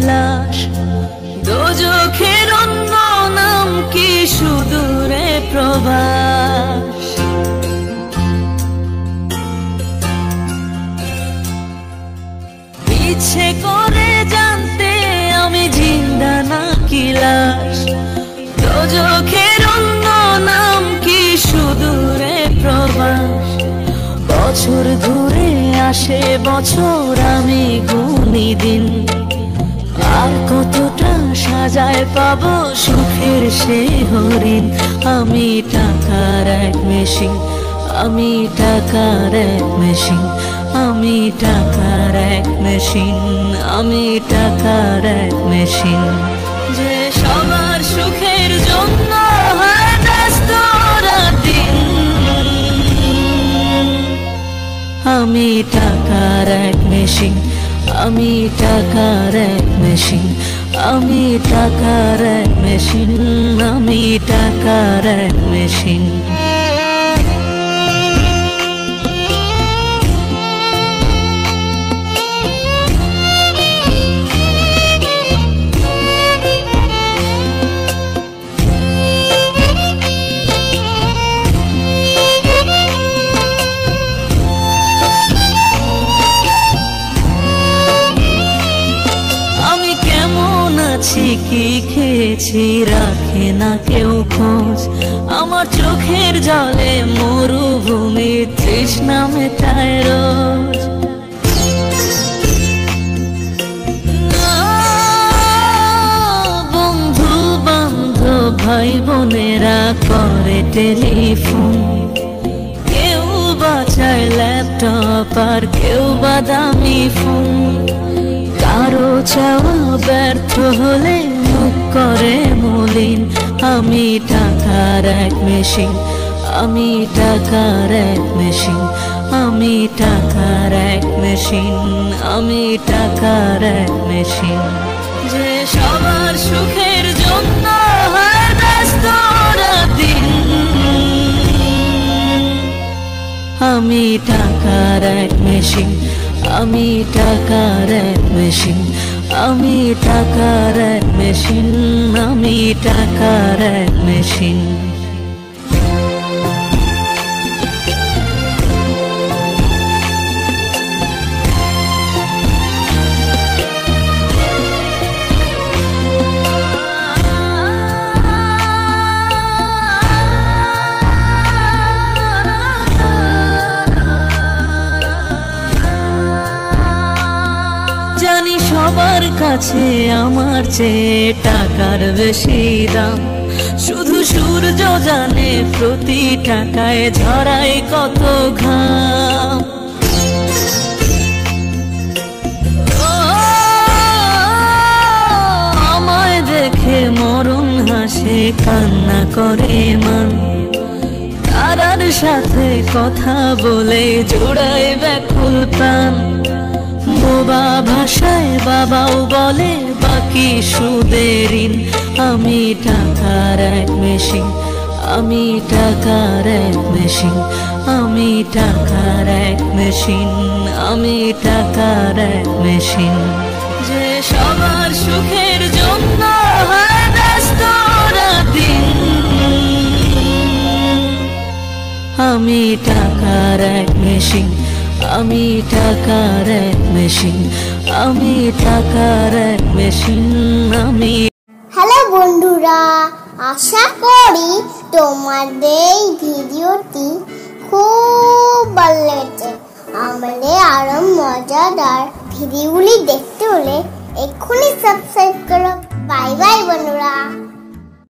বিলাস, দোজখের অন্য নাম কি সুদূরে প্রবাস। ইচ্ছে করে জানতে আমি জিন্দা নাকি লাশ, দোজখের অন্য নাম কি সুদূরে প্রবাস। বছর ঘুরে আসে বছর, আমি গুনি দিন, আর কতটা সাজায় পাবো সুখের সেই হরিণ। আমি টাকার এক মেশিন, আমি টাকার এক মেশিন, আমি টাকার এক মেশিন, আমি টাকার এক মেশিন। যে সবার সুখের জন্য হয় ব্যস্ত রাতদিন। আমি টাকার এক মেশিন, আমি টাকার এক মেশিন, আমি টাকার এক মেশিন, আমি টাকার এক মেশিন। কি খেয়েছি রাখে না কেউ খোঁজ, আমার চোখের জলে মরুভূমির তৃষ্ণা মেটায় রোজ। বন্ধু বান্ধব ভাই বোনেরা করে টেলিফোন, কেউ বাঁচায় ল্যাপটপ আর কেউ বাদামি ফোন। কারো চাওয়া ব্যর্থ হলে মুখ করে মলিন। আমি টাকার এক মেশিন, আমি টাকার এক মেশিন, আমি টাকার এক মেশিন, আমি টাকার এক মেশিন। যে সবার সুখের জন্য হয় ব্যস্ত রাতদিন। আমি টাকার এক মেশিন, আমি টাকার এক মেশিন, আমি টাকার এক মেশিন, আমি টাকার এক মেশিন। জানি সবার কাছে আমার চেয়ে টাকার বেশি দাম, শুধু সূর্য জানে প্রতি টাকায় ঝরায় কত ঘাম। আমায় দেখে মরণ হাসে কান্না করে মান, তারার সাথে কথা বলে জোড়ায় ব্যাকুল প্রাণ। বোবা ভাষায় বাবাও বলে বাকি সুদের ঋণ। আমি টাকার এক মেশিন, আমি টাকার এক মেশিন, আমি টাকার এক মেশিন, আমি টাকার এক মেশিন। যে সবার সুখের জন্য হয় ব্যস্ত রাতদিন। আমি টাকার এক মেশিন, আমি টাকার এক মেশিন, আমি টাকার এক মেশিন, আমি। হ্যালো বন্ধুরা, আশা করি তোমাদের এই ভিডিওটি খুব ভালো লেগেছে। আমাদের আরো মজাদার ভিডিওগুলি দেখতে হলে এক্ষুনি সাবস্ক্রাইব করো। বাই বাই বন্ধুরা।